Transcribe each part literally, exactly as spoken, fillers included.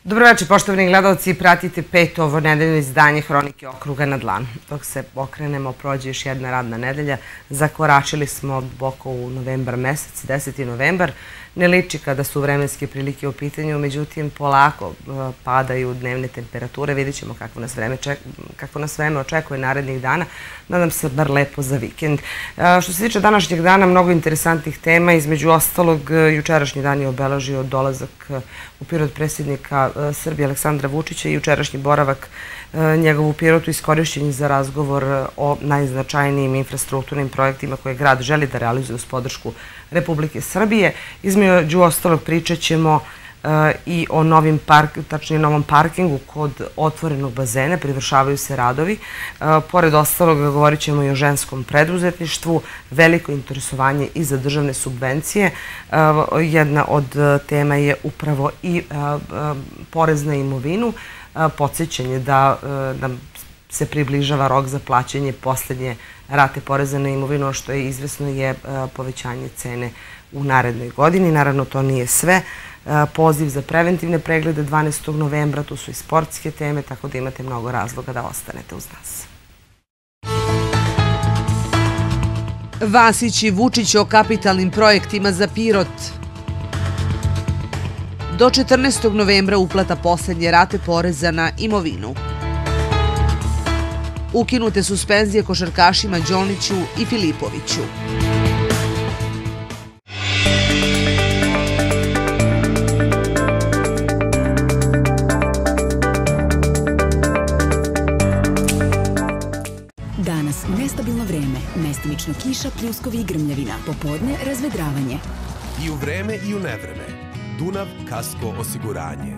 Dobro večer, poštovani gledalci, pratite peto ovo nedeljno izdanje Hronike okruga na dlanu. Dok se okrenemo, prođe još jedna radna nedelja. Zakoračili smo duboko u novembar mesec, deseti novembar. Ne liči kada su vremenske prilike u pitanju, međutim polako padaju dnevne temperature. Vidjet ćemo kako nas vreme, kako nas vreme očekuje narednih dana. Nadam se bar lepo za vikend. Što se tiče današnjeg dana, mnogo interesantnih tema. Između ostalog, jučerašnji dan je obeležio dolazak u Pirot predsjednika Srbije Aleksandra Vučića i jučerašnji boravak njegov u Pirotu iskorišćen za razgovor o najznačajnijim infrastrukturnim projektima koje grad želi da realizuje uz podršku Republike Srbije. Između ostalog pričat ćemo i o novim park, tačnije novom parkingu kod otvorenog bazena, privršavaju se radovi. Pored ostalog govorit ćemo i o ženskom preduzetništvu, veliko interesovanje i za državne subvencije. Jedna od tema je upravo i porez na imovinu, podsjećanje da nam se približava rok za plaćanje poslednje rate poreza na imovinu, što je izvesno je povećanje cene u narednoj godini. Naravno, to nije sve. Poziv za preventivne preglede dvanaestog novembra, tu su i sportske teme, tako da imate mnogo razloga da ostanete uz nas. Vasić i Vučić o kapitalnim projektima za Pirot. Do četrnaestog novembra uplata poslednje rate poreza na imovinu. Ukinute suspenzije košarkašima Đoniću i Filipoviću. Danas nestabilno vreme, mestimično kiša, pljuskovi i grmljavina, popodne razvedravanje. I u vreme i u nevreme. Dunav Kasko osiguranje.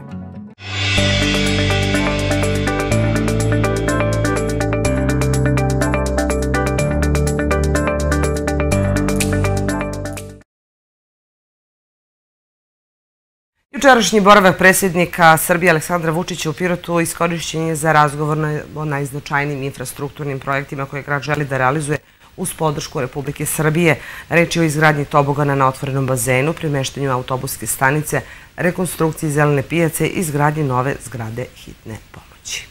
Jučerašnji boravak predsjednika Srbije Aleksandra Vučića u Pirotu iskorišćen je za razgovor o najznačajnijim infrastrukturnim projektima koje grad želi da realizuje uz podršku Republike Srbije. Reč je o izgradnji tobogana na otvorenom bazenu, premeštanju autobuske stanice, rekonstrukciji zelene pijace i izgradnji nove zgrade hitne pomoći.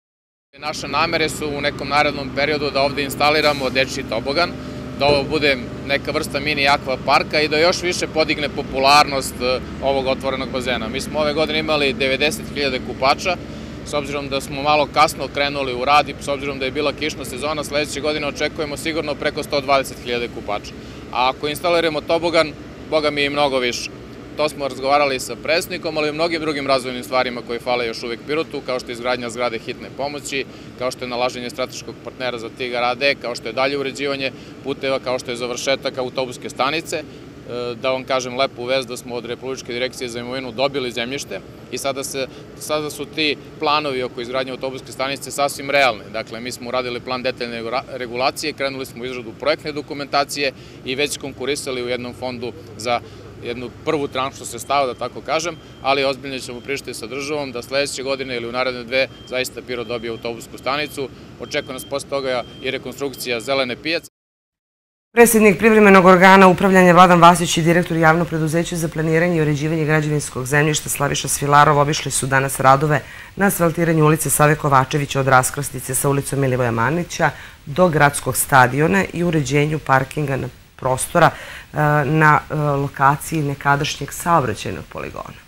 Naše namere su u nekom narednom periodu da ovde instaliramo dečji tobogan, da ovo bude neka vrsta mini akva parka i da još više podigne popularnost ovog otvorenog bazena. Mi smo ove godine imali devedeset hiljada kupača, s obzirom da smo malo kasno krenuli u rad i s obzirom da je bila kišna sezona, sledeće godine očekujemo sigurno preko sto dvadeset hiljada kupača. A ako instaliramo tobogan, boga mi i mnogo više. To smo razgovarali sa predsjednikom, ali i mnogim drugim razvojnim stvarima koje fale još uvek Pirotu, kao što je izgradnja zgrade hitne pomoći, kao što je nalaženje strateškog partnera za Tigar A D, kao što je dalje uređivanje puteva, kao što je završetak autobuske stanice. Da vam kažem lepu vest da smo od Republičke direkcije za imovinu dobili zemljište i sada, se, sada su ti planovi oko izgradnje autobuske stanice sasvim realni. Dakle, mi smo uradili plan detaljne regulacije, krenuli smo u izradu projektne dokumentacije i već konkurisali u jednom fondu za jednu prvu tranšu sredstava, da tako kažem, ali ozbiljno ćemo pričati sa državom da sledeće godine ili u naredne dve zaista Pirot dobije autobusku stanicu. Očekuje nas posle toga i rekonstrukcija zelene pijace. Predsjednik privremenog organa upravljanja Vladan Vasić i direktor javnog preduzeća za planiranje i uređivanje građevinskog zemljišta Slaviša Svilarov obišli su danas radove na asfaltiranju ulice Save Kovačevića od raskrsnice sa ulicom Milivoja Manića do gradskog stadiona i uređenju parkinga na prostora na lokaciji nekadašnjeg saobraćajnog poligona.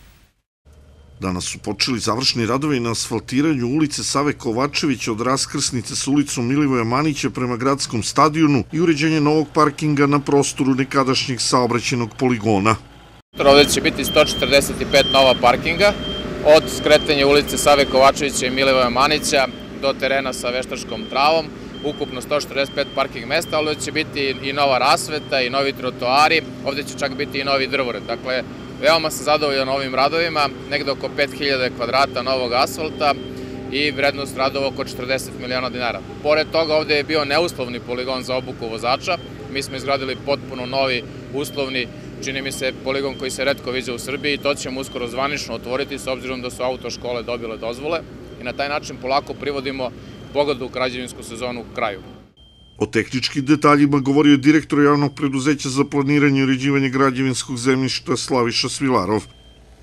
Danas su počeli završni radovi na asfaltiranju ulice Save Kovačevića od raskrsnice sa ulicom Milivoja Manića prema gradskom stadionu i uređenje novog parkinga na prostoru nekadašnjeg saobraćajnog poligona. Ovdje će biti sto četrdeset pet nova parkinga od skretanja ulice Save Kovačevića i Milivoja Manića do terena sa veštačkom travom. Ukupno sto četrdeset pet parking mesta, ali će biti i nova rasveta i novi trotoari, ovdje će čak biti i novi drvored. Dakle, veoma sam zadovoljan ovim radovima, negde oko pet hiljada kvadrata novog asfalta i vrednost radova oko četrdeset miliona dinara. Pored toga, ovdje je bio neuslovni poligon za obuku vozača. Mi smo izgradili potpuno novi uslovni, čini mi se, poligon koji se retko viđa u Srbiji i to ćemo uskoro zvanično otvoriti s obzirom da su autoškole dobile dozvole i na taj način polako privodimo pogledu u građevinsku sezonu u kraju. O tehničkim detaljima govorio je direktor javnog preduzeća za planiranje i uređivanje građevinskog zemljišta Slaviša Svilarov.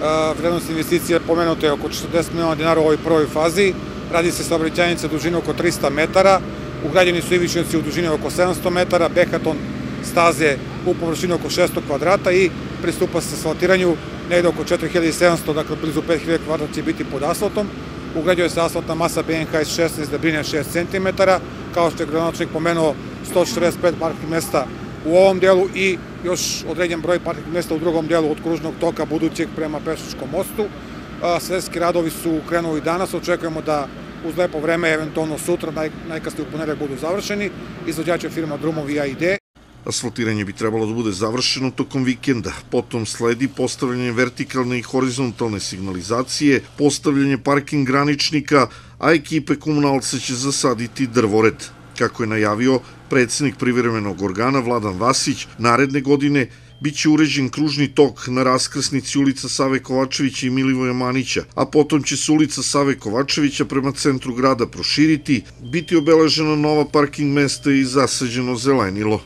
Vrednost investicije pomenuta je oko četrdeset miliona dinara u ovoj prvoj fazi. Radi se saobraćajnica dužine oko trista metara. Ugrađeni su ivičnici u dužini oko sedamsto metara, behaton staze u površini oko šesto kvadrata i pristupa se asfaltiranju negde oko četiri hiljade sedamsto, dakle blizu pet hiljada kvadrata će biti pod asfaltom. Ugrađuje se asfaltna masa B N K S šesnaest debljine šest centimetara, kao što je gradonačelnik pomenuo sto četrdeset pet parking mesta u ovom delu i još određen broj parking mesta u drugom delu od kružnog toka budućeg prema Pešačkom mostu. Sredski radovi su krenuli danas, očekujemo da uz lepo vreme, eventualno sutra, najkasnije u ponedeljak budu završeni. Izvođač je firma Drumovi A i D. Asfaltiranje bi trebalo da bude završeno tokom vikenda, potom sledi postavljanje vertikalne i horizontalne signalizacije, postavljanje parking graničnika, a ekipe komunalca će zasaditi drvored. Kako je najavio predsednik privremenog organa Vladan Vasić, naredne godine biće uređen kružni tok na raskrsnici ulica Save Kovačevića i Milivoja Manića, a potom će se ulica Save Kovačevića prema centru grada proširiti, biti obeležena nova parking mesta i zasađeno zelenilo.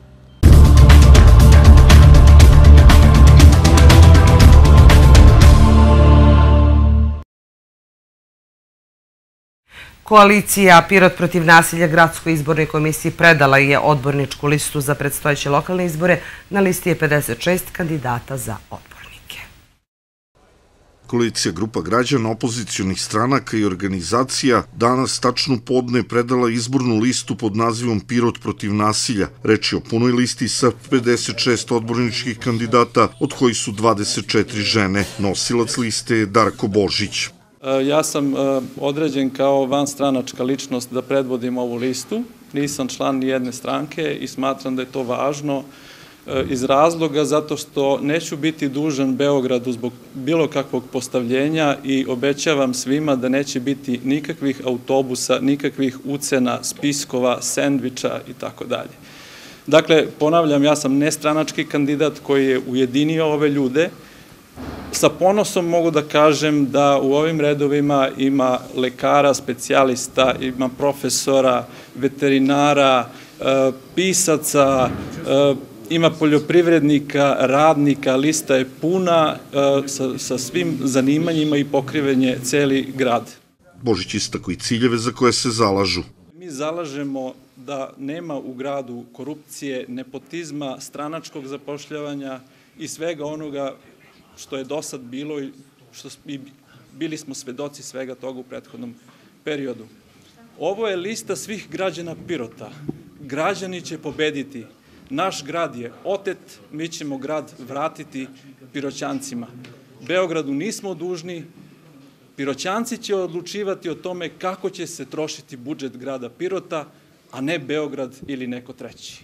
Koalicija Pirot protiv nasilja Gradskoj izbornoj komisiji predala je odborničku listu za predstojeće lokalne izbore. Na listi je pedeset šest kandidata za odbornike. Koalicija grupa građana, opozicionih stranaka i organizacija danas tačno podne predala izbornu listu pod nazivom Pirot protiv nasilja. Reč je o punoj listi sa pedeset šest odborničkih kandidata, od kojih su dvadeset četiri žene. Nosilac liste je Darko Božić. Ja sam određen kao vanstranačka ličnost da predvodim ovu listu. Nisam član ni jedne stranke i smatram da je to važno iz razloga zato što neću biti dužan Beogradu zbog bilo kakvog postavljenja i obećavam svima da neće biti nikakvih autobusa, nikakvih ucena, spiskova, sendviča i tako dalje. Dakle, ponavljam, ja sam nestranački kandidat koji je ujedinio ove ljude. Sa ponosom mogu da kažem da u ovim redovima ima lekara, specijalista, ima profesora, veterinara, pisaca, ima poljoprivrednika, radnika, lista je puna sa svim zanimanjima i pokriven je celi grad. Božić istako i ciljeve za koje se zalažu. Mi zalažemo da nema u gradu korupcije, nepotizma, stranačkog zapošljavanja i svega onoga što je do sad bilo i bili smo svedoci svega toga u prethodnom periodu. Ovo je lista svih građana Pirota. Građani će pobediti. Naš grad je otet, mi ćemo grad vratiti Piroćancima. Beogradu nismo dužni, Piroćanci će odlučivati o tome kako će se trošiti budžet grada Pirota, a ne Beograd ili neko treći.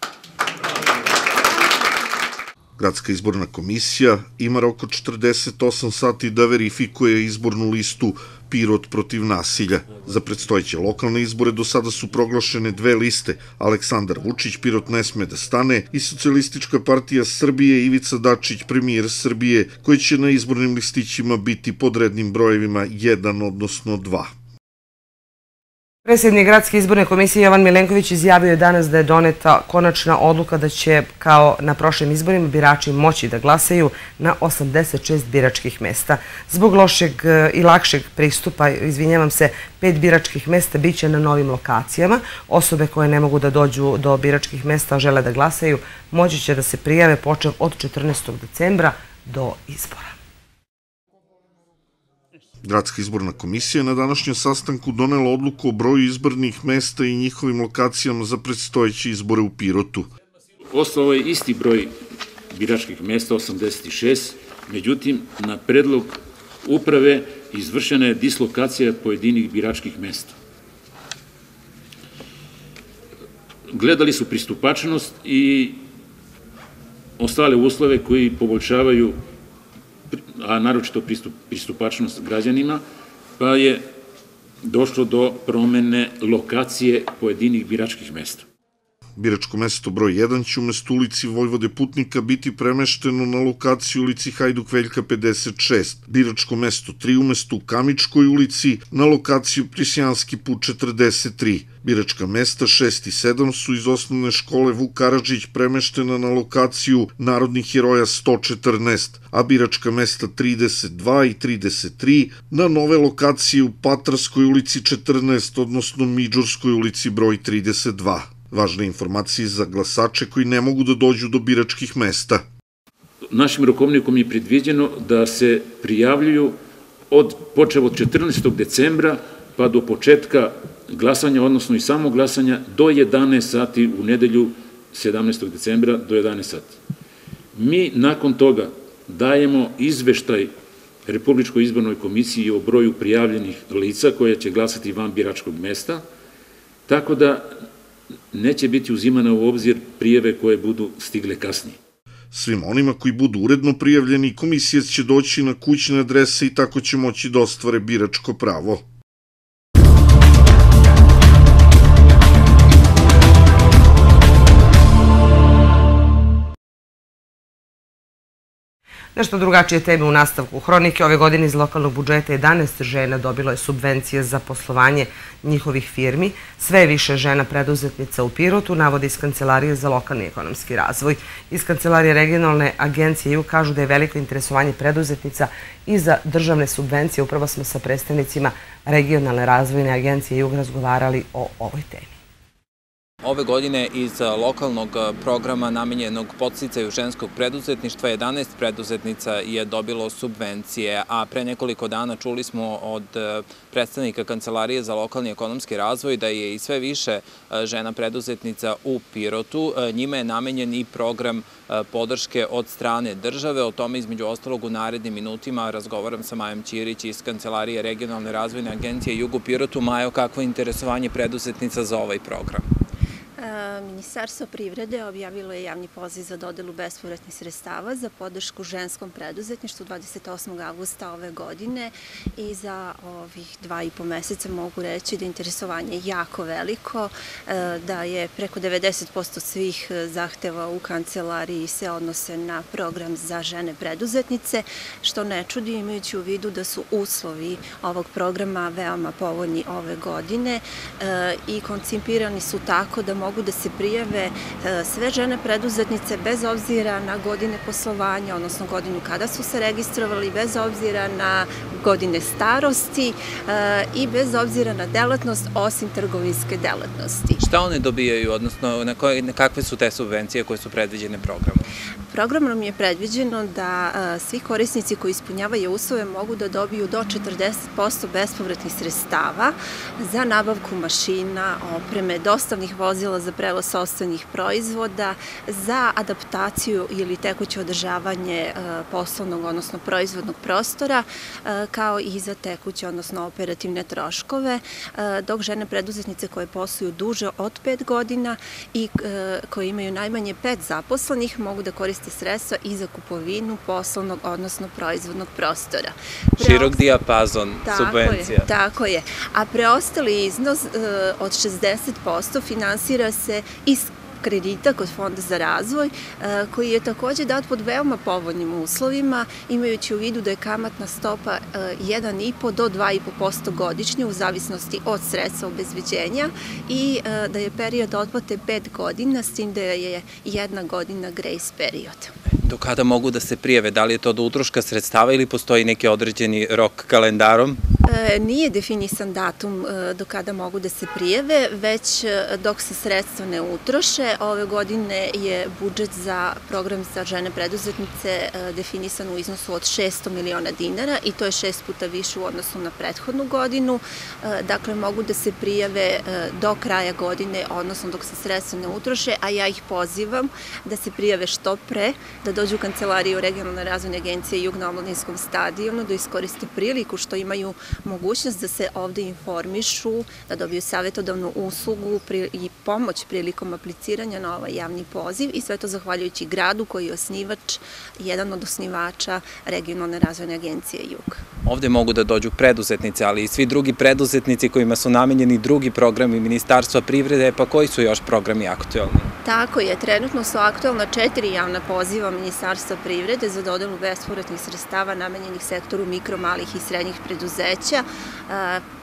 Gradska izborna komisija ima rok od četrdeset osam sati da verifikuje izbornu listu Pirot protiv nasilja. Za predstojeće lokalne izbore do sada su proglašene dve liste: Aleksandar Vučić, Pirot ne sme da stane, i Socijalistička partija Srbije, Ivica Dačić, premijer Srbije, koji će na izbornim listićima biti pod rednim brojevima jedan, odnosno dva. Predsjednik Gradske izborne komisije Jovan Milenković izjavio je danas da je doneta konačna odluka da će, kao na prošlim izborima, birači moći da glasaju na osamdeset šest biračkih mesta. Zbog lošeg i lakšeg pristupa, izvinjavam se, pet biračkih mesta biće na novim lokacijama. Osobe koje ne mogu da dođu do biračkih mesta, a žele da glasaju, moći će da se prijave počev od četrnaestog decembra do izbora. Gradska izborna komisija na današnjem sastanku donela odluku o broju izbornih mesta i njihovim lokacijama za predstojeće izbore u Pirotu. Ostalo je isti broj biračkih mesta, osamdeset šest, međutim, na predlog uprave izvršena je dislokacija pojedinih biračkih mesta. Gledali su pristupačnost i ostale uslove koji poboljšavaju, a naročito pristupačnost građanima, pa je došlo do promene lokacije pojedinih biračkih mesta. Biračko mesto broj jedan će umesto ulici Vojvode Putnika biti premešteno na lokaciju ulici Hajduk Veljka pedeset šest. Biračko mesto tri umesto u Kamičkoj ulici na lokaciju Prisjanski put četrdeset tri. Biračka mesta šest i sedam su iz osnovne škole Vuk Karadžić premeštena na lokaciju Narodnih heroja sto četrnaest, a biračka mesta trideset dva i trideset tri na nove lokacije u Patarskoj ulici četrnaest, odnosno Midžurskoj ulici broj trideset dva. Važne informacije za glasače koji ne mogu da dođu do biračkih mesta. Našim rokovnikom je predviđeno da se prijavljuju od počev od četrnaestog decembra pa do početka glasanja, odnosno i samog glasanja, do jedanaest sati u nedelju sedamnaestog decembra do jedanaest sati. Mi nakon toga dajemo izveštaj Republičkoj izbornoj komisiji o broju prijavljenih lica koja će glasati van biračkog mesta, tako da neće biti uzimana u obzir prijave koje budu stigle kasnije. Svim onima koji budu uredno prijavljeni, komisija će doći na kućne adrese i tako će moći da ostvare biračko pravo. Nešto drugačije teme u nastavku hronike. Ove godine iz lokalnog budžeta jedanaest žena dobilo je subvencije za poslovanje njihovih firmi. Sve je više žena preduzetnica u Pirotu, navode iz Kancelarije za lokalni ekonomski razvoj. Iz Kancelarije regionalne agencije Jug kažu da je veliko interesovanje preduzetnica i za državne subvencije. Upravo smo sa predstavnicima regionalne razvojne agencije Jug razgovarali o ovoj temi. Ove godine iz lokalnog programa namenjenog podsticaju ženskog preduzetništva jedanaest preduzetnica je dobilo subvencije, a pre nekoliko dana čuli smo od predstavnika Kancelarije za lokalni ekonomski razvoj da je i sve više žena preduzetnica u Pirotu. Njima je namenjen i program podrške od strane države. O tome između ostalog u narednim minutima razgovaram sa Majom Ćirić iz Kancelarije regionalne razvojne agencije Jug u Pirotu. Majo, kakvo je interesovanje preduzetnica za ovaj program? Ministarstvo privrede objavilo je javni poziv za dodelu bespovratnih sredstava za podršku ženskom preduzetništvu dvadeset osmog avgusta ove godine i za ovih dva i po meseca mogu reći da je interesovanje jako veliko, da je preko devedeset posto svih zahteva u kancelariji se odnose na program za žene preduzetnice, što ne čudi imajući u vidu da su uslovi ovog programa veoma povoljni ove godine i koncipirani su tako da mogu da se prijave sve žene preduzetnice bez obzira na godine poslovanja, odnosno godinu kada su se registrovali, bez obzira na godine starosti i bez obzira na delatnost, osim trgovinske delatnosti. Šta one dobijaju, odnosno na kakve su te subvencije koje su predviđene programom? Programom je predviđeno da svi korisnici koji ispunjavaju uslove mogu da dobiju do četrdeset posto bespovratnih sredstava za nabavku mašina, opreme, dostavnih vozila za prevoz sopstvenih proizvoda, za adaptaciju ili tekuće održavanje poslovnog, odnosno proizvodnog prostora, kao i za tekuće, odnosno operativne troškove, dok žene preduzetnice koje posluju duže od pet godina i koje imaju najmanje pet zaposlenih mogu da koriste sredstva i za kupovinu poslovnog, odnosno proizvodnog prostora. Širok dijapazon subvencija. Tako je. A preostali iznos od šezdeset posto finansira se iz kredita kod Fonda za razvoj, koji je također dat pod veoma povoljnim uslovima, imajući u vidu da je kamatna stopa jedan i po do dva i po posto godišnje u zavisnosti od sredstva obezbeđenja i da je period otplate pet godina, s tim da je jedna godina grace period. Do kada mogu da se prijave? Da li je to do utroška sredstava ili postoji neki određeni rok kalendarom? Nije definisan datum do kada mogu da se prijave, već dok se sredstva ne utroše. Ove godine je budžet za program za žene preduzetnice definisan u iznosu od šesto miliona dinara i to je šest puta više u odnosu na prethodnu godinu. Dakle, mogu da se prijave do kraja godine, odnosno dok se sredstva ne utroše, a ja ih pozivam da se prijave što pre, da dođu u Kancelariju regionalne razvojne agencije Jug na Omladinskom stadionu, da iskoriste priliku što imaju mogućnost da se ovde informišu, da dobiju savjetodavnu uslugu i pomoć prilikom apliciranja na ovaj javni poziv i sve to zahvaljujući gradu koji je osnivač, jedan od osnivača regionalne razvojne agencije Jug. Ovde mogu da dođu preduzetnice, ali i svi drugi preduzetnici kojima su namenjeni drugi programi Ministarstva privrede, pa koji su još programi aktuelni? Tako je, trenutno su aktuelna četiri javna poziva Ministarstva privrede za dodelu bespovratnih sredstava namenjenih sektoru mikro, malih i srednjih preduzeća.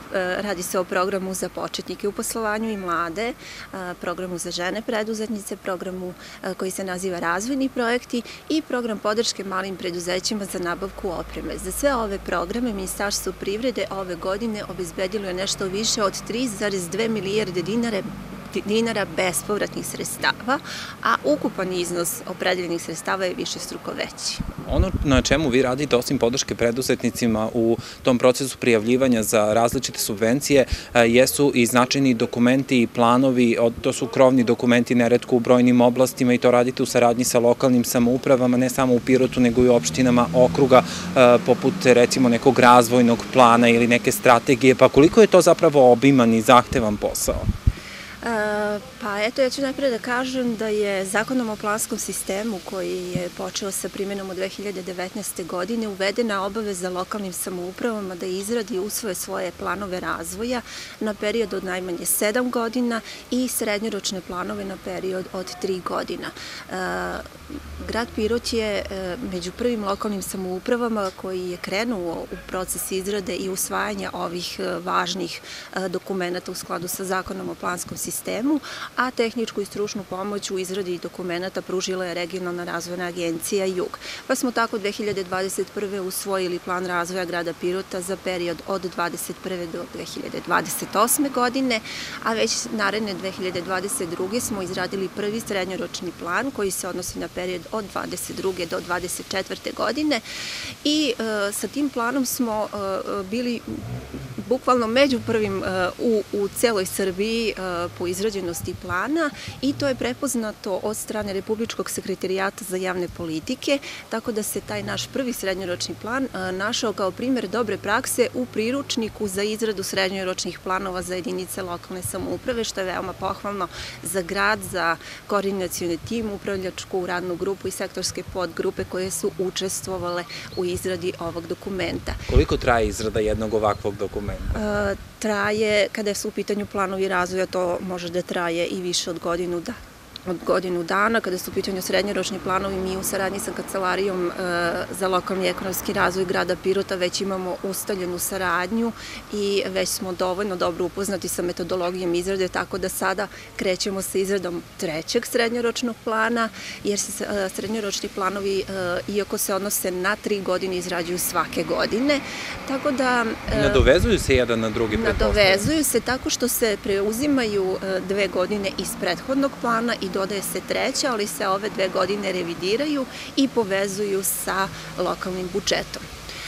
radi se o programu za početnike u poslovanju i mlade, programu za žene preduzetnice, programu koji se naziva Razvojni projekti i program podrške malim preduzećima za nabavku opreme. Za sve ove programe Ministarstvo privrede ove godine obezbedilo je nešto više od tri zarez dve milijarde dinara dinara bespovratnih sredstava, a ukupan iznos opredeljenih sredstava je višestruko veći. Ono na čemu vi radite, osim podrške preduzetnicima u tom procesu prijavljivanja za različite subvencije, jesu i značajni dokumenti i planovi, to su krovni dokumenti neretko u brojnim oblastima i to radite u saradnji sa lokalnim samoupravama, ne samo u Pirotu, nego i u opštinama okruga, poput recimo nekog razvojnog plana ili neke strategije, pa koliko je to zapravo obiman i zahtevan posao? Pa eto, ja ću najprej da kažem da je Zakonom o planskom sistemu koji je počeo sa primjenom od dve hiljade devetnaeste. godine uvedena obaveza lokalnim samoupravama da izradi i usvoje svoje planove razvoja na period od najmanje sedam godina i srednjoročne planove na period od tri godina. Grad Pirot je među prvim lokalnim samoupravama koji je krenuo u proces izrade i usvajanja ovih važnih dokumenta u skladu sa Zakonom o planskom sistemu, a tehničku i stručnu pomoć u izradi dokumenta pružila je Regionalna razvojna agencija Jug. Pa smo tako dve hiljade dvadeset prve. usvojili plan razvoja grada Pirota za period od dvadeset prve do dve hiljade dvadeset osme. godine, a već naredne dve hiljade dvadeset druge. smo izradili prvi srednjoročni plan koji se odnosi na period od dvadeset druge. do dvadeset četvrte. godine i sa tim planom smo bili bukvalno među prvim u, u celoj Srbiji po izrađenosti plana i to je prepoznato od strane Republičkog sekretarijata za javne politike, tako da se taj naš prvi srednjoročni plan našao kao primjer dobre prakse u priručniku za izradu srednjoročnih planova za jedinice lokalne samouprave, što je veoma pohvalno za grad, za koordinacioni tim, upravljačku radnu grupu i sektorske podgrupe koje su učestvovale u izradi ovog dokumenta. Koliko traje izrada jednog ovakvog dokumenta? Traje, kada su u pitanju planovi razvoja, to može da traje i više od godinu dana. od godinu dana. Kada su u pitanju srednjoročni planovi, mi u saradnji sa Kancelarijom za lokalni ekonomski razvoj grada Pirota već imamo ustaljenu saradnju i već smo dovoljno dobro upoznati sa metodologijom izrade, tako da sada krećemo sa izradom trećeg srednjoročnog plana, jer se srednjoročni planovi, iako se odnose na tri godine, izrađuju svake godine. Tako da... Nadovezuju se jedan na drugi? Nadovezuju se tako što se preuzimaju dve godine iz prethodnog plana i dodaje se treća, ali se ove dve godine revidiraju i povezuju sa lokalnim budžetom.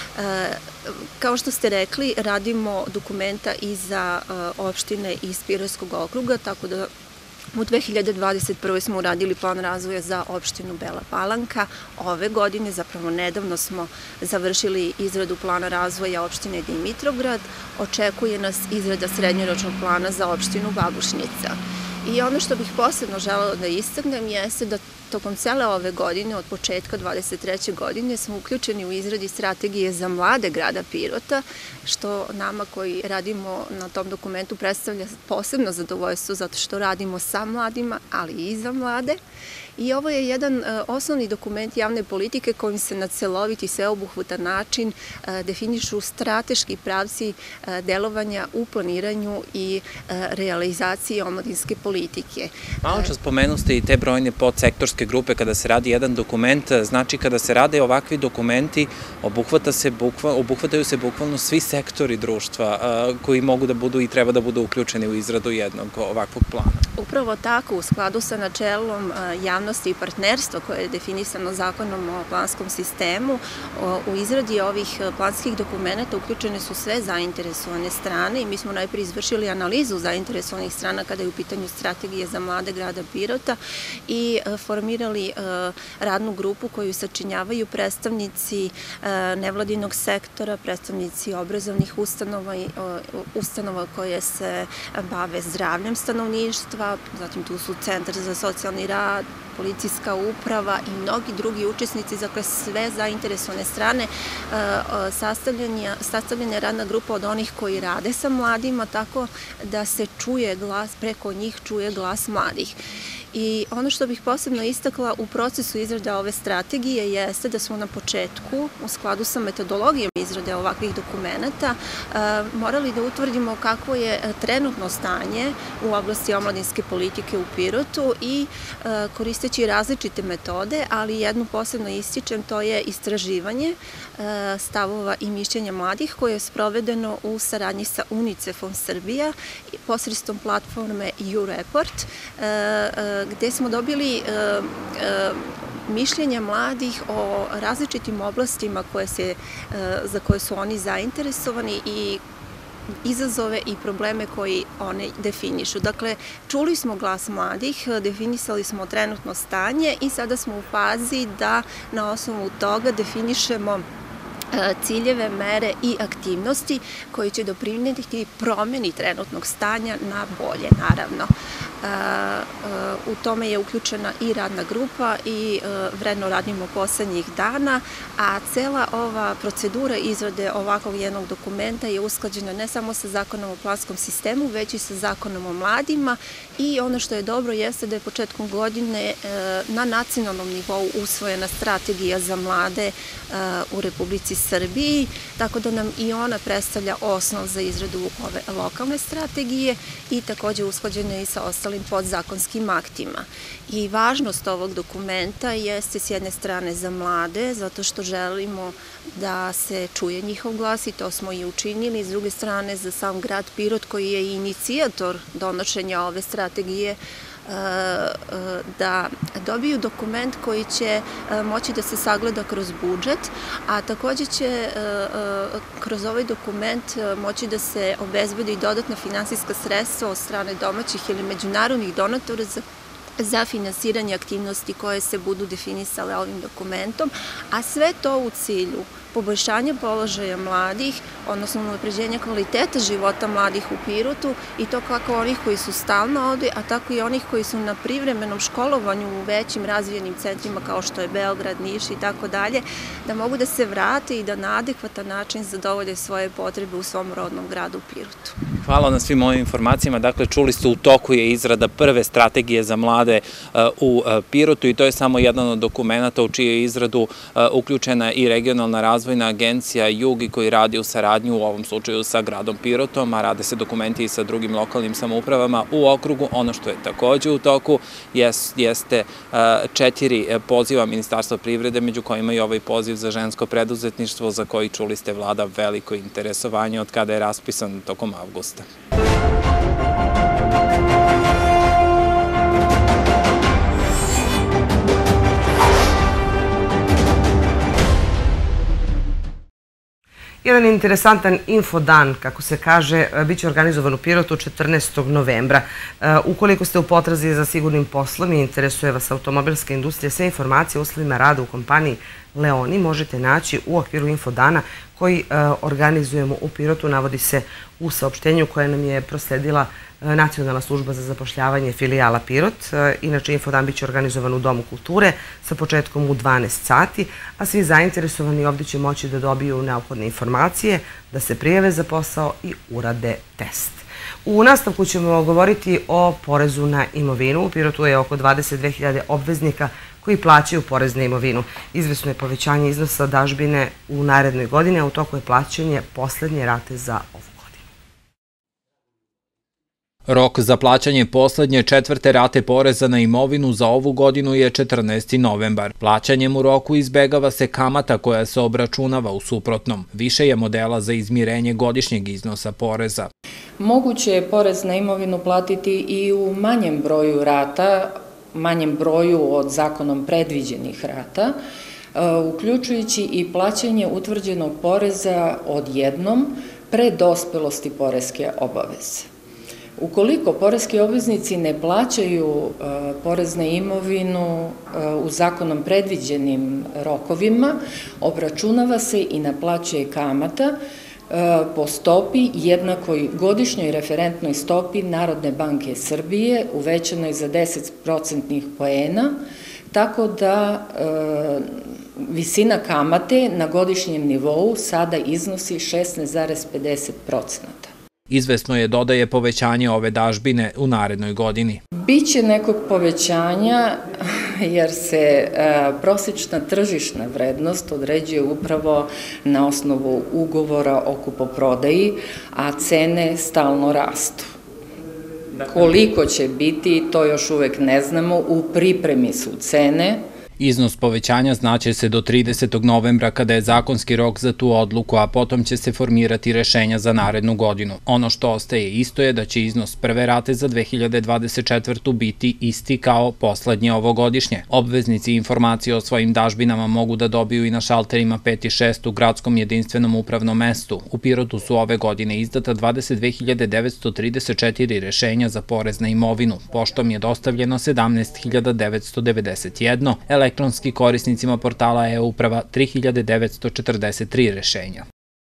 Kao što ste rekli, radimo dokumenta i za opštine iz Pirotskog okruga, tako da u dve hiljade dvadeset prve. smo uradili plan razvoja za opštinu Bela Palanka. Ove godine, zapravo nedavno, smo završili izradu plana razvoja opštine Dimitrovgrad. Očekuje nas izrada srednjoročnog plana za opštinu Babušnica. I ono što bih posebno želela da istaknem jeste da tokom cele ove godine, od početka dvadeset treće. godine, smo uključeni u izradi strategije za mlade grada Pirota, što nama koji radimo na tom dokumentu predstavlja posebno zadovoljstvo zato što radimo sa mladima, ali i za mlade. I ovo je jedan osnovni dokument javne politike kojim se na celovit i sveobuhvatan način definišu strateški pravci delovanja u planiranju i realizaciji omladinske politike. Malo čas spomenuste i te brojne podsektorske grupe kada se radi jedan dokument, znači kada se rade ovakvi dokumenti obuhvataju se bukvalno svi sektori društva koji mogu da budu i treba da budu uključeni u izradu jednog ovakvog plana. Upravo tako, u skladu sa načelom javnosti i partnerstva koje je definisano Zakonom o planskom sistemu, u izradi ovih planskih dokumenta uključene su sve zainteresovane strane i mi smo najprije izvršili analizu zainteresovanih strana kada je u pitanju strategije za mlade grada Pirota i formirali radnu grupu koju sačinjavaju predstavnici nevladinog sektora, predstavnici obrazovnih ustanova i ustanova koje se bave zdravljem stanovništva, zatim tu su Centar za socijalni rad, policijska uprava i mnogi drugi učesnici, dakle sve zainteresovane strane. Sastavljena je radna grupa od onih koji rade sa mladima, tako da se čuje glas, preko njih čuje glas mladih. I ono što bih posebno istakla u procesu izrade ove strategije jeste da smo na početku, u skladu sa metodologijom izrade ovakvih dokumenata, morali da utvrdimo kakvo je trenutno stanje u oblasti omladinske politike u Pirotu i koristeći različite metode, ali jednu posebno ističem, to je istraživanje stavova i mišljenja mladih koje je sprovedeno u saradnji sa UNICEF-om Srbija posredstvom platforme YouReport, gde smo dobili mišljenja mladih o različitim oblastima za koje su oni zainteresovani i izazove i probleme koji one definišu. Dakle, čuli smo glas mladih, definisali smo trenutno stanje i sada smo u fazi da na osnovu toga definišemo ciljeve, mere i aktivnosti koji će doprineti promeni trenutnog stanja na bolje, naravno. U tome je uključena i radna grupa i vredno radimo poslednjih dana, a cela ova procedura izrade ovakvog jednog dokumenta je usklađena ne samo sa Zakonom o planskom sistemu, već i sa Zakonom o mladima i ono što je dobro jeste da je početkom godine na nacionalnom nivou usvojena strategija za mlade u Republici Srbiji, tako da nam i ona predstavlja osnov za izradu ove lokalne strategije i takođe usklađena i sa ostalim podzakonskim aktima. I važnost ovog dokumenta jeste s jedne strane za mlade, zato što želimo da se čuje njihov glas i to smo i učinili, s druge strane za sam grad Pirot koji je inicijator donošenja ove strategije, da dobiju dokument koji će moći da se sagleda kroz budžet, a takođe će kroz ovaj dokument moći da se obezbedi dodatna finansijska sredstva od strane domaćih ili međunarodnih donatora za finansiranje aktivnosti koje se budu definisale ovim dokumentom, a sve to u cilju poboljšanja položaja mladih, odnosno unapređenja kvaliteta života mladih u Pirotu i to kako onih koji su stalno ovde, a tako i onih koji su na privremenom školovanju u većim razvijenim centrima kao što je Beograd, Niš i tako dalje, da mogu da se vrate i da na adekvatan način zadovolje svoje potrebe u svom rodnom gradu Pirotu. Hvala na svim ovim informacijama. Dakle, čuli ste, u toku je izrada prve strategije za mlade u Pirotu i to je samo jedan od dokumenta u čiju izradu uključena i regionalna razvojna agencija Jugi koji radi u saradnju u ovom slučaju sa gradom Pirotom, a rade se dokumenti i sa drugim lokalnim samoupravama u okrugu. Ono što je takođe u toku jeste četiri poziva Ministarstva privrede, među kojima i ovaj poziv za žensko preduzetništvo za koji, čuli ste, vlada veliko interesovanje od kada je raspisan tokom avgusta. Jedan interesantan infodan, kako se kaže, biće organizovan u Pirotu četrnaestog novembra. Ukoliko ste u potrazi za sigurnim poslom i interesuje vas automobilska industrija, sve informacije o uslovima rada u kompaniji Leoni možete naći u okviru infodana koji organizujemo u Pirotu. Navodi se u saopštenju koje nam je prosledila Nacionalna služba za zapošljavanje filijala Pirot. Inače, infodan biće organizovan u Domu kulture sa početkom u dvanaest sati, a svi zainteresovani ovdje će moći da dobiju neophodne informacije, da se prijave za posao i urade test. U nastavku ćemo govoriti o porezu na imovinu. U Pirotu je oko dvadeset dve hiljade obveznika koji plaćaju porez na imovinu. Izvesno je povećanje iznosa dažbine u narednoj godini, a u toku je plaćanje poslednje rate za ovu godinu. Rok za plaćanje poslednje četvrte rate poreza na imovinu za ovu godinu je četrnaesti novembar. Plaćanjem u roku izbegava se kamata koja se obračunava, u suprotnom. Više je modela za izmirenje godišnjeg iznosa poreza. Moguće je porez na imovinu platiti i u manjem broju rata, manjem broju od zakonom predviđenih rata, uključujući i plaćanje utvrđenog poreza odjednom pre dospelosti poreske obaveze. Ukoliko poreski obveznici ne plaćaju porez na imovinu u zakonom predviđenim rokovima, obračunava se i naplaćuje kamata po stopi jednakoj godišnjoj referentnoj stopi Narodne banke Srbije, uvećanoj za deset procentnih poena, tako da visina kamate na godišnjem nivou sada iznosi šesnaest zarez pedeset procenata. Izvesno je, dodaje, povećanje ove dažbine u narednoj godini. Biće nekog povećanja jer se prosječna tržišna vrednost određuje upravo na osnovu ugovora o kupoprodaji, a cene stalno rastu. Koliko će biti, to još uvek ne znamo, u pripremi su cene. Iznos povećanja znaće se do tridesetog novembra kada je zakonski rok za tu odluku, a potom će se formirati rešenja za narednu godinu. Ono što ostaje isto je da će iznos prve rate za dve hiljade dvadeset četvrtu. biti isti kao poslednje ovogodišnje. Obveznici informacije o svojim dažbinama mogu da dobiju i na šalterima pet i šest u gradskom jedinstvenom upravnom mestu. U Pirotu su ove godine izdata dvadeset dve hiljade devetsto trideset četiri rešenja za porez na imovinu. Poštom je dostavljeno sedamnaest hiljada devetsto devedeset jedno, elektronski korisnicima portala e-uprava tri hiljade devetsto četrdeset tri rešenja.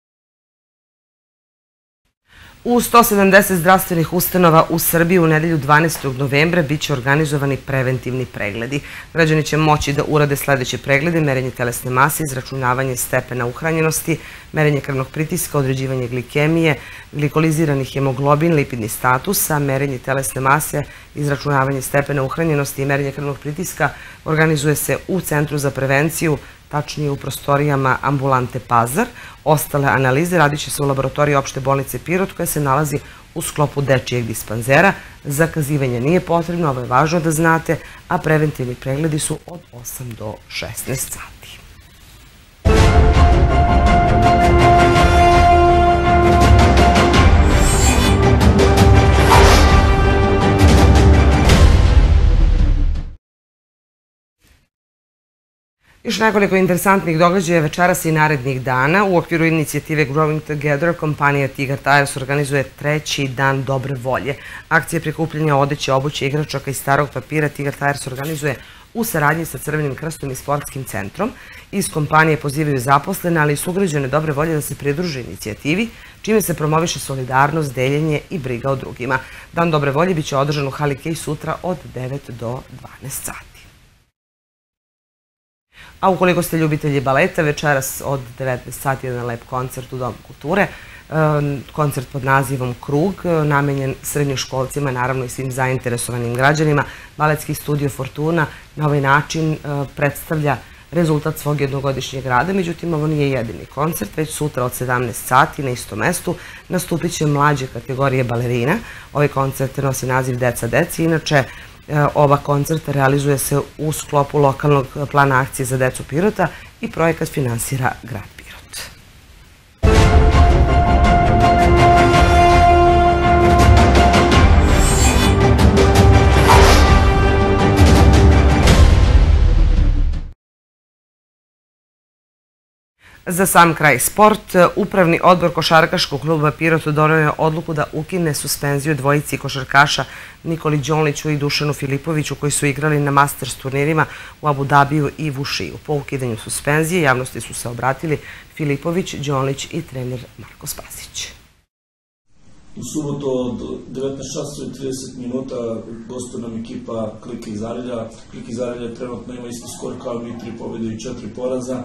U sto sedamdeset zdravstvenih ustanova u Srbiji u nedelju dvanaestog novembra biće organizovani preventivni pregledi. Građani će moći da urade sledeće preglede: merenje telesne mase, izračunavanje stepena uhranjenosti, merenje krvnog pritiska, određivanje glikemije, glikolizirani hemoglobin, lipidni status, a merenje telesne mase, izračunavanje stepena uhranjenosti i merenje krvnog pritiska organizuje se u Centru za prevenciju, tačnije u prostorijama ambulante Pazar. Ostale analize radit će se u laboratoriji opšte bolnice Pirot, koja se nalazi u sklopu dečijeg dispanzera. Zakazivanje nije potrebno, ovo je važno da znate, a preventivni pregledi su od osam do šesnaest sati. Još nekoliko interesantnih događaja večeras i narednih dana. U okviru inicijative Growing Together kompanija Tigar Tires organizuje treći dan dobre volje. Akcija prikupljanja odeće, obuće, igračaka i starog papira Tigar Tires organizuje u saradnji sa Crvenim krstom i sportskim centrom. Iz kompanije pozivaju zaposlene, ali i sugrađane dobre volje da se pridruže inicijativi, čime se promoviše solidarnost, deljenje i briga o drugima. Dan dobre volje biće održan u Hali Kej sutra od devet do dvanaest sati. A ukoliko ste ljubitelji baleta, večeras od devetnaest sati jedan lep koncert u Domu kulture. Koncert pod nazivom Krug, namenjen srednjoškolcima, naravno i svim zainteresovanim građanima. Baletski studio Fortuna na ovaj način predstavlja rezultat svog jednogodišnjeg rada, međutim ovo nije jedini koncert, već sutra od sedamnaest sati na istom mestu nastupit će mlađe kategorije balerina. Ovaj koncert nosi naziv Deca deci, inače ova koncert realizuje se u sklopu lokalnog plana akcije za decu Pirota i projekat finansira grad Pirot. Za sam kraj sport, Upravni odbor košarkaškog kluba Pirot doneo je odluku da ukine suspenziju dvojici košarkaša Nikoli Đonliću i Dušanu Filipoviću koji su igrali na Masters turnirima u Abu Dabiju i Vušiju. Po ukidanju suspenzije javnosti su se obratili Filipović, Đonlić i trener Marko Spasić. U subotu od devetnaest časova i trideset minuta gostuje nam ekipa Klika iz Arilja. Klika iz Arilja trenutno ima isti skor kao mi, tri pobjede i četiri poraza.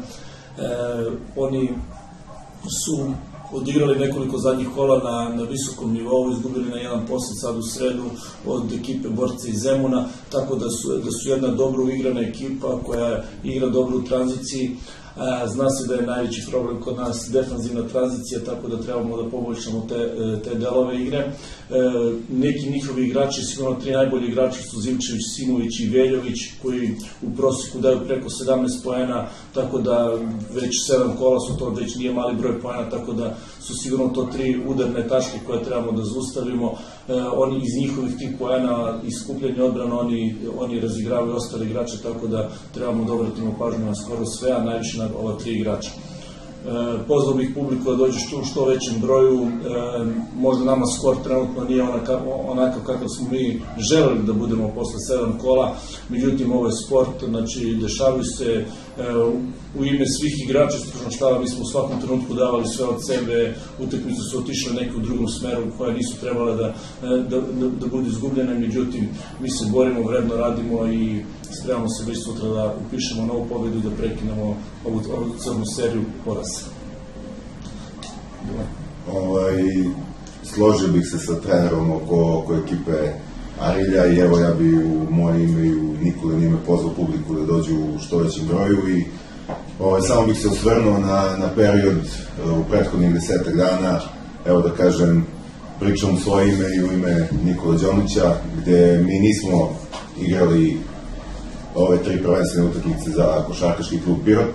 Oni su odigrali nekoliko zadnjih kola na visokom nivou, izgubili na jedan posjed sad u sredu od ekipe Borca iz Zemuna, tako da su jedna dobro uigrana ekipa koja igra dobro u tranziciji. Zna se da je najveći problem kod nas defanzivna tranzicija, tako da trebamo da poboljšamo te delove igre. Neki njihovi igrači, sigurno tri najbolji igrači su Zivčević, Simović i Veljović, koji u prosjeku daju preko sedamnaest poena, tako da već sedam kola su to, već nije mali broj poena, tako da su sigurno to tri udarne tačke koje trebamo da zaustavimo. Oni iz njihovih tih poena i skupljanja odbrana, oni razigravaju ostale igrače, tako da trebamo da obratimo pažnju na skoro sve, a najviše na ova tri igrača. Pozvao bih publiku da dođe u što većem broju, možda nama skor trenutno nije onakav kakav smo mi želeli da budemo posle sedam kola, međutim ovo je sport, znači dešavaju se u ime svih igrača stručnog štaba, mi smo u svakom trenutku davali sve od sebe, utakmice su otišle neke u drugom smeru koje nisu trebale da budu izgubljene, međutim mi se borimo, vredno radimo i spremamo se već sutra da upišemo novu pobedu i da prekinemo ovu crnu seriju poraza. složio bih se sa trenerom oko ekipe Arilja i evo ja bi u moje ime i u Nikolin ime pozvao publiku da dođu u što većem broju i samo bih se osvrnuo na period u prethodnih desetak dana, evo da kažem, pričam u svoje ime i u ime Nikola Đomića, gde mi nismo igrali ove tri prvenstvene utakmice za košarkaški klub Pirot,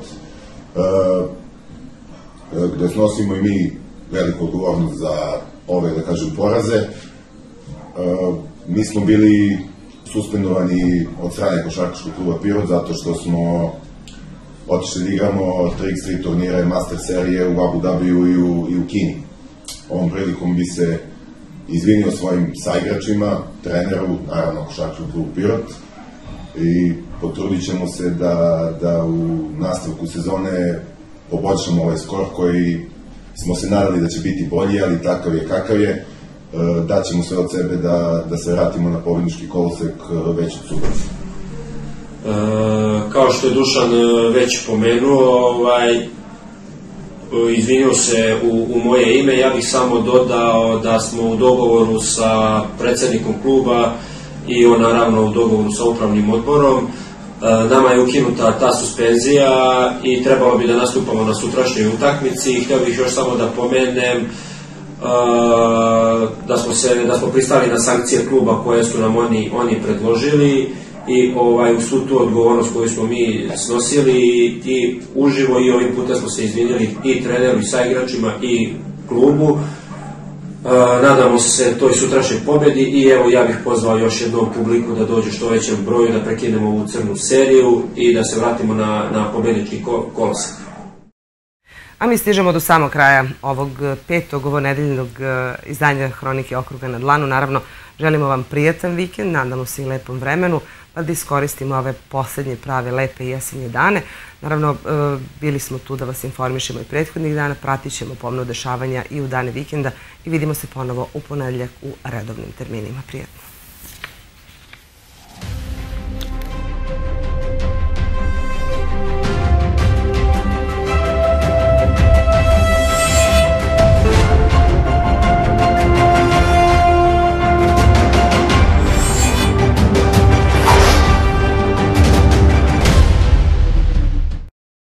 gde snosimo i mi veliku odgovornost za ove, da kažem, poraze. Mi smo bili suspendovani od strane košarkaškog kluba Pirot zato što smo otišli da igramo tri iks tri turnira i master serije u Abu Dhabiju i u Kini. Ovom prilikom bi se izvinio svojim saigračima, treneru, naravno košarkaškog klubu Pirot, i potrudit ćemo se da u nastavku sezone poboljšamo ovaj skor koji smo se nadali da će biti bolji, ali takav je kakav je. Daćemo sve od sebe da se vratimo na pobednički kolosek već od subote. Kao što je Dušan već pomenuo, izvinio se u moje ime, ja bih samo dodao da smo u dogovoru sa predsednikom kluba i on naravno u dogovoru sa upravnim odborom. Nama je ukinuta ta suspenzija i trebalo bi da nastupamo na sutrašnjoj utakmici. Htio bih još samo da pomenem da smo pristali na sankcije kluba koje su nam oni predložili i u svu tu odgovornost koju smo mi snosili i uživo i ovim putem smo se izvinili i treneru i saigračima i klubu. Nadamo se toj sutrašnjoj pobedi i evo ja bih pozvao još jednom publiku da dođe što većem broju, da prekinemo ovu crnu seriju i da se vratimo na pobednički kolosek. A mi stižemo do samog kraja ovog petog ovonedeljnog izdanja Hronike okruga na dlanu. Naravno, želimo vam prijatan vikend, nadamo se i lepom vremenu, pa da iskoristimo ove poslednje prave lepe jesenje dane. Naravno, bili smo tu da vas informišemo i prethodnih dana, pratit ćemo pomno dešavanja i u dane vikenda i vidimo se ponovo u ponedeljak u redovnim terminima. Prijatno!